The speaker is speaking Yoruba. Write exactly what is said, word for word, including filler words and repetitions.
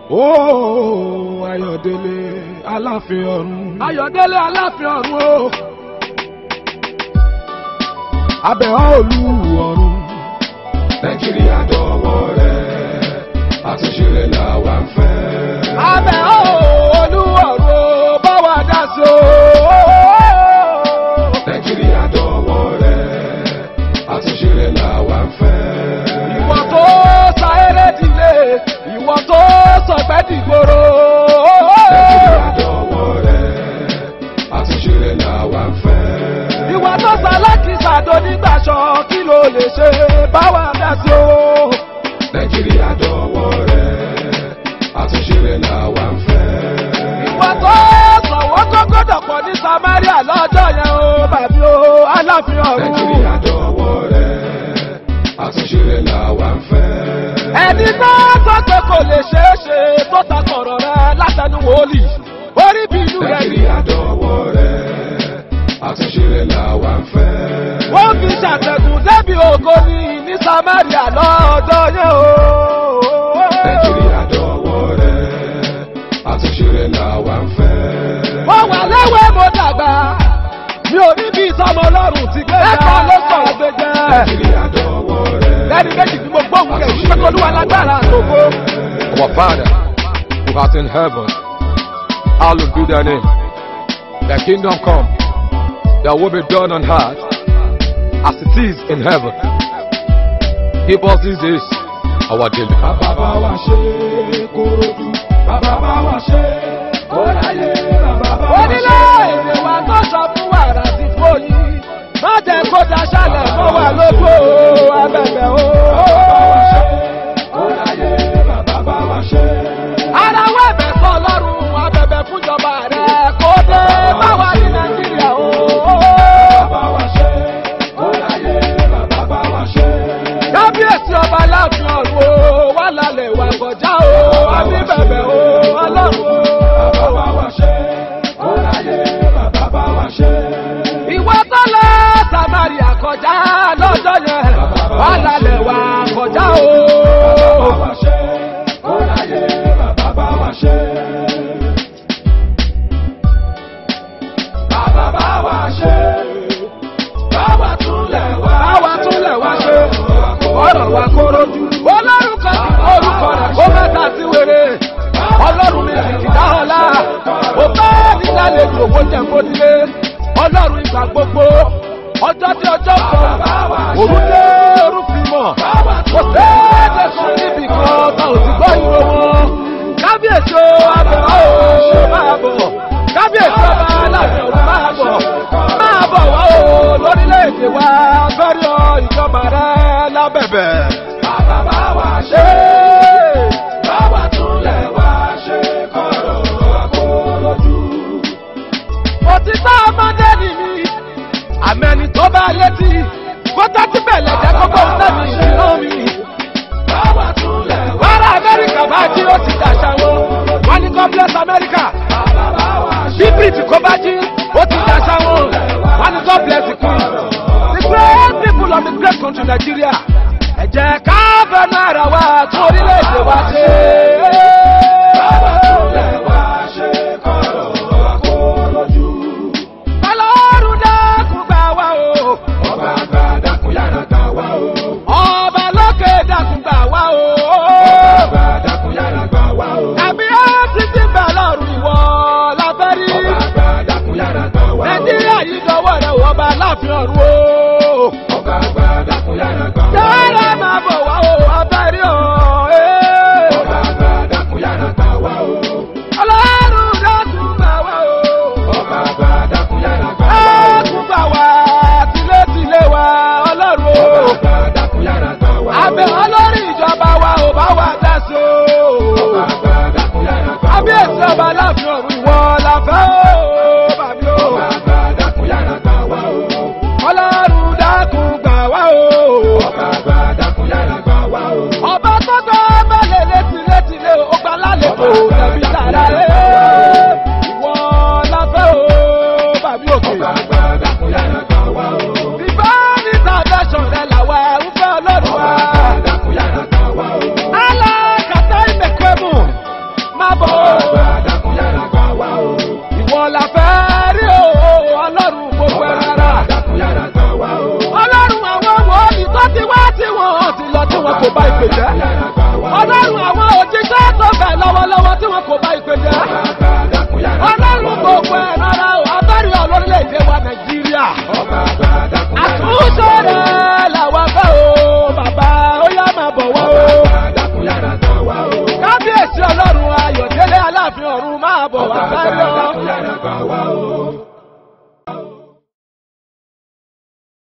Oh, Ayọ̀délé Aláàfin ọ̀run. Ayọ̀délé Aláàfin ọ̀run o. Abẹ̀họ́ olú ọ̀run. Nàìjíríà dọ̀wọ́ rẹ̀, àtúnṣe rẹ̀ làwa ń fẹ́. Abẹ̀họ́ olú ọ̀run bá wa dá sí o. Nàìjíríà dọ̀wọ́ rẹ̀, àtúnṣe rẹ̀ làwa ń fẹ́. Ìwọ tó sa eré dìde, ìwọ tó sọ̀gbẹ́ dìgboro. Nàìjíríà dọ̀wọ́ rẹ̀, àtúnṣe rẹ̀ làwa ń fẹ́. Ìwọ tó sa lákìsà tó nígbàṣọ kí ló lè ṣe bá wa dá sí o. Nàìjíríà dọ̀wọ́ rẹ̀, àtúnṣe rẹ̀ làwa ń fẹ́. Ìwọ tó sọ̀wọ́ gógó dọ̀pọ̀ ní Samaria lọ́jọ́ yẹn o bàbí o Aláàfin ọ̀run. Nàìjíríà dọ̀wọ́ rẹ̀, àtúnṣe rẹ̀ làwa ń fẹ́. Ẹni náà tó pé kò lè ṣeé ṣe tó ta kọ̀rọ̀ rẹ̀ látẹnu wòlíì orí bí inú rẹ̀ yìí. Nàìjíríà dọ̀wọ́ rẹ̀, àtúnṣe rẹ̀ làwa ń fẹ́. Wọ́n fi ṣàtẹ̀gùn débi ògo ní ní Samaria lọ́jọ́ yẹn o. Nàìjíríà dọ̀wọ́ rẹ̀, àtúnṣe rẹ̀ làwa ń fẹ́. Wọ́n wà lẹ́wẹ́ mo dàgbà mi ò ní bí ìsọmọ Ọlọ́run ti gbé ẹ̀kọ́ ló sọ̀rọ̀ gbé jẹ́. Nàìjíríà dọ̀wọ́ rẹ̀. Lẹ́ni méjì tí mo gbóhùn rẹ̀ yìí pé Olúwa lágbára àtòkó. Our Father, who art in heaven, hallowed be thy name. Thy kingdom come, thy will be done on earth as it is in heaven. Give us this day our daily. Bàbá bá wa ṣe kó rojú. Bàbá bá wa ṣe kó ráyè. Bàbá bá wa ṣe. Onílé èdè wa tó sọ fún wàrà sí fòyí. Má jẹ́ kó daṣálẹ̀ mọ́ wa lójú o, abẹ̀bẹ̀ o. Bàbá bá wa ṣe kó ráyè. Bàbá bá wa ṣe. Ara wẹ̀ bẹ̀ sọ Ọlọ́run abẹ̀bẹ̀ fúnjọba rẹ̀ kó dé bá wa ní Nàìjíríà o. Bàbá bá wa ṣe kó ráyè. Bàbá bá wa ṣe. Kábíyèsí ọba Aláàfin ọ̀run o, wà lálẹ́ ìwà kọjá o, àbí bẹ̀bẹ̀ o, Ọlọ́run o. Bàbá bá wa ṣe kó ráyè. Bàbá bá wa ṣe. Ìwọ tó lọ Samaria kọjá lọ́jọ́ yẹn, wà lálẹ́ ìwà kọjá o. Bàbá bá wa ṣe kó ráyè. Bàbá bá wa ṣe. Bàbá bá wa ṣe. Báwa túnlẹ̀ wá. Báwa túnlẹ̀ wá ṣe, ọ̀rọ̀ wa kó rojú. Ọlọ́run kan ti orúkọ rẹ̀ kó mẹ́ta sí wèrè. Ọlọ́run mi sì kìdá ọ̀la. Ó bá nílàlejò owó jẹ́ kó dilé. Ọlọ́run ìgbà gbogbo. Ọjọ́ tí ọjọ́ kan, òru dé òru fi mọ̀. Kò séde kan níbi kan tá ò sì gbọ́ ìró wọn. Kábíyèsí o, abẹ̀wò o, máa bọ̀. Kábíyèsí ọba Aláàfin ọ̀run máa bọ̀. Máa bọ̀ wá o lórílẹ̀-èdè wa fẹ́rí ọ ìjọba rẹ lábẹ̀bẹ̀. Bàbá bá wa ṣe. Báwa túnlẹ̀ wá ṣe kọ̀rọ̀ àkólójú. Òtítọ́ ọmọdé ni mi, àmẹ́ni tó bá létí, kó tẹ́tí bẹ̀lẹ̀ jẹ́ kókó sẹ́mi ìṣúná mi. Báwa túnlẹ̀ wá. Wàrà Amẹ́ríkà bá jí ó ti dàṣà wọn, wọ́n ní God bless America. Bàbá bá wa ṣe. Bí Brit kó bá jí, ó ti dàṣà wọn, wọ́n ní God bless the Queen. The great people of the great country Nigeria, ẹ jẹ́ ká bẹ̀rẹ̀ ara wa tún orílẹ̀-èdè wa ṣe. Báwa túnlẹ̀ wá ṣe kọ̀rọ̀ àkólójú. Ọlọ́run dákun gbà wá o. Ọba àgbà dákun yára gbà wá o. Ọba lókè dákun gbà wá o. Ọba àgbà dákun yára gbà wá o. Àbí ó ti ti bẹ̀ lọ́rùn ìwọ láfẹ́ rí. Ọba àgbà dákun yára gbà wá o. Nàìjíríà yìí dọwọ́ rẹ̀ Ọba Aláàfin ọ̀run o.